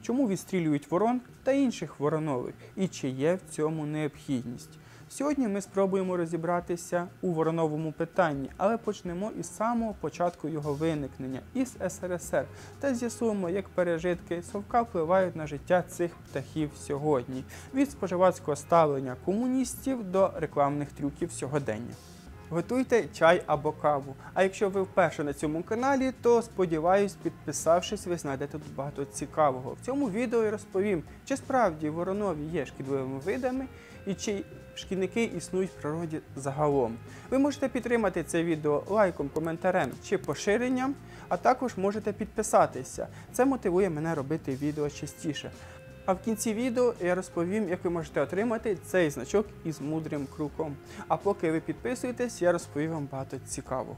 чому відстрілюють ворон та інших воронових і чи є в цьому необхідність. Сьогодні ми спробуємо розібратися у вороновому питанні, але почнемо із самого початку його виникнення, із СРСР, та з'ясуємо, як пережитки совка впливають на життя цих птахів сьогодні, від споживацького ставлення комуністів до рекламних трюків сьогодення. Готуйте чай або каву. А якщо ви вперше на цьому каналі, то сподіваюсь, підписавшись, ви знайдете тут багато цікавого. В цьому відео я розповім, чи справді воронові є шкідливими видами і чи шкідники існують в природі загалом. Ви можете підтримати це відео лайком, коментарем чи поширенням, а також можете підписатися. Це мотивує мене робити відео частіше. А в кінці відео я розповім, як ви можете отримати цей значок із мудрим круком. А поки ви підписуєтесь, я розповім вам багато цікавого.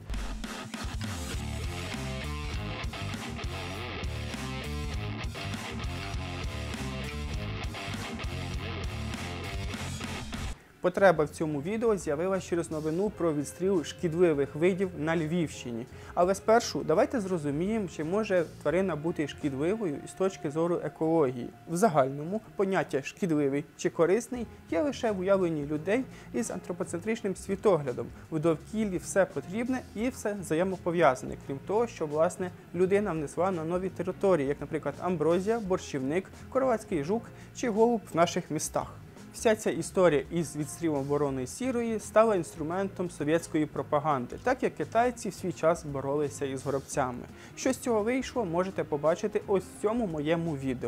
Потреба в цьому відео з'явилася через новину про відстріл шкідливих видів на Львівщині. Але спершу давайте зрозуміємо, чи може тварина бути шкідливою із точки зору екології. В загальному поняття «шкідливий» чи «корисний» є лише в уявленні людей із антропоцентричним світоглядом. В довкіллі все потрібне і все взаємопов'язане, крім того, що, власне, людина внесла на нові території, як, наприклад, амброзія, борщівник, коровацький жук чи голуб в наших містах. Вся ця історія із відстрілом ворони сірої стала інструментом совєтської пропаганди, так як китайці в свій час боролися із горобцями. Що з цього вийшло, можете побачити ось в цьому моєму відео.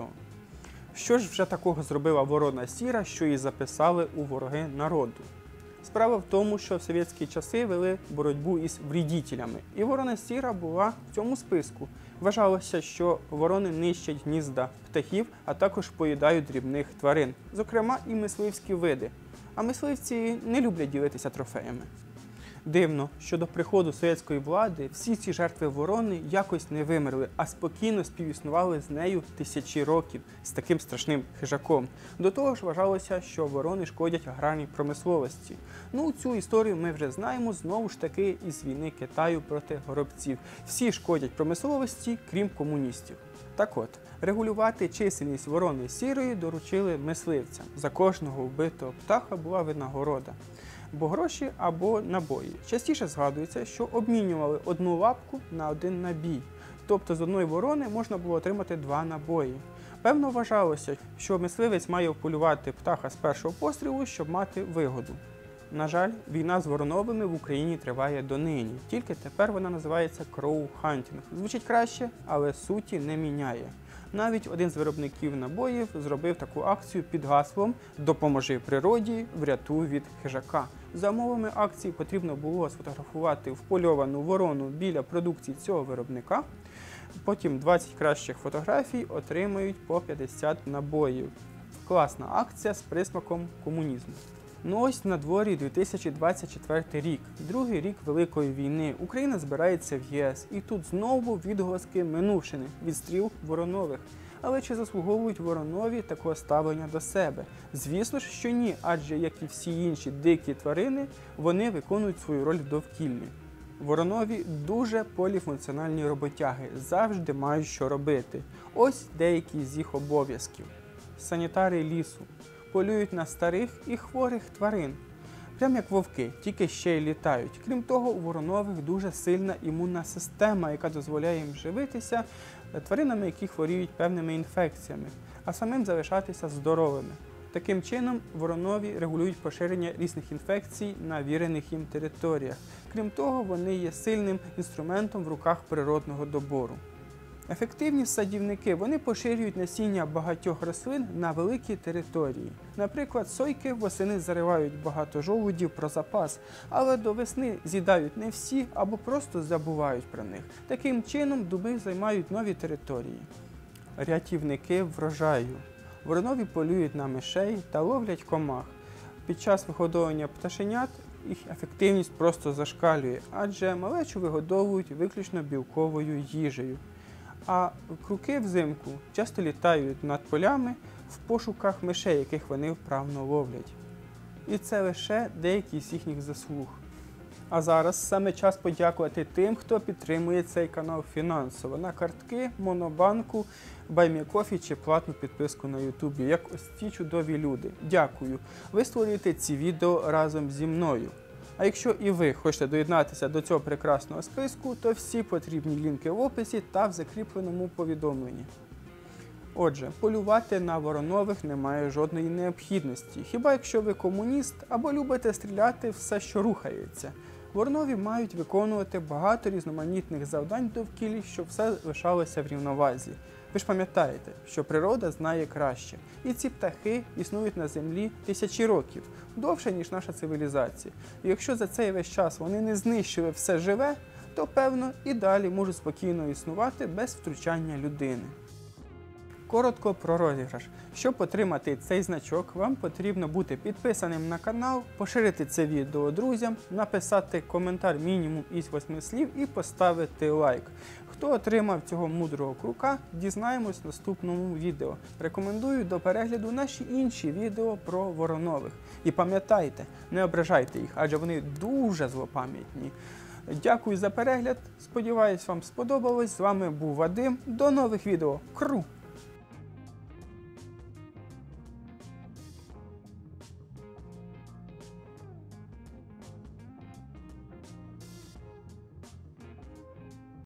Що ж вже такого зробила ворона сіра, що її записали у вороги народу? Справа в тому, що в совєтські часи вели боротьбу із вредителями, і ворона сіра була в цьому списку. Вважалося, що ворони нищать гнізда птахів, а також поїдають дрібних тварин, зокрема і мисливські види. А мисливці не люблять ділитися трофеями. Дивно, що до приходу совєтської влади всі ці жертви ворони якось не вимерли, а спокійно співіснували з нею тисячі років, з таким страшним хижаком. До того ж вважалося, що ворони шкодять аграрній промисловості. Ну, цю історію ми вже знаємо знову ж таки із війни Китаю проти горобців. Всі шкодять промисловості, крім комуністів. Так от, регулювати чисельність ворони сірої доручили мисливцям. За кожного вбитого птаха була винагорода. Бо гроші або набої. Частіше згадується, що обмінювали одну лапку на один набій. Тобто з одної ворони можна було отримати 2 набої. Певно вважалося, що мисливець має вполювати птаха з першого пострілу, щоб мати вигоду. На жаль, війна з вороновими в Україні триває донині, тільки тепер вона називається кроу-хантінг. Звучить краще, але суті не міняє. Навіть один з виробників набоїв зробив таку акцію під гаслом «Допоможи природі, врятуй від хижака». За умовами акції потрібно було сфотографувати впольовану ворону біля продукції цього виробника. Потім 20 кращих фотографій отримають по 50 набоїв. Класна акція з присмаком комунізму. Ну ось на дворі 2024 рік, другий рік Великої війни. Україна збирається в ЄС. І тут знову відголоски минувшини, відстріл воронових. Але чи заслуговують воронові такого ставлення до себе? Звісно ж, що ні, адже, як і всі інші дикі тварини, вони виконують свою роль в довкіллі. Воронові дуже поліфункціональні роботяги, завжди мають що робити. Ось деякі з їх обов'язків. Санітари лісу. Полюють на старих і хворих тварин. Прям як вовки, тільки ще й літають. Крім того, у воронових дуже сильна імунна система, яка дозволяє їм живитися тваринами, які хворіють певними інфекціями, а самим залишатися здоровими. Таким чином, воронові регулюють поширення різних інфекцій на вірених їм територіях. Крім того, вони є сильним інструментом в руках природного добору. Ефективні садівники, вони поширюють насіння багатьох рослин на великі території. Наприклад, сойки восени заривають багато жолудів про запас, але до весни з'їдають не всі або просто забувають про них. Таким чином дуби займають нові території. Рятівники врожаю. Воронові полюють на мишей та ловлять комах. Під час вигодовування пташенят їх ефективність просто зашкалює, адже малечу вигодовують виключно білковою їжею. А круки взимку часто літають над полями в пошуках мишей, яких вони вправно ловлять. І це лише деякі з їхніх заслуг. А зараз саме час подякувати тим, хто підтримує цей канал фінансово на картки, монобанку, баймікофі чи платну підписку на ютубі, як ось ці чудові люди. Дякую. Ви створюєте ці відео разом зі мною. А якщо і ви хочете доєднатися до цього прекрасного списку, то всі потрібні лінки в описі та в закріпленому повідомленні. Отже, полювати на воронових немає жодної необхідності, хіба якщо ви комуніст або любите стріляти все, що рухається. Воронові мають виконувати багато різноманітних завдань довкілля, щоб все лишалося в рівновазі. Ви ж пам'ятаєте, що природа знає краще. І ці птахи існують на землі тисячі років, довше, ніж наша цивілізація. І якщо за цей весь час вони не знищили все живе, то, певно, і далі можуть спокійно існувати без втручання людини. Коротко про розіграш. Щоб отримати цей значок, вам потрібно бути підписаним на канал, поширити це відео друзям, написати коментар мінімум із 8 слів і поставити лайк. Хто отримав цього мудрого крука, дізнаємось в наступному відео. Рекомендую до перегляду наші інші відео про воронових. І пам'ятайте, не ображайте їх, адже вони дуже злопам'ятні. Дякую за перегляд, сподіваюсь, вам сподобалось. З вами був Вадим. До нових відео. Кру!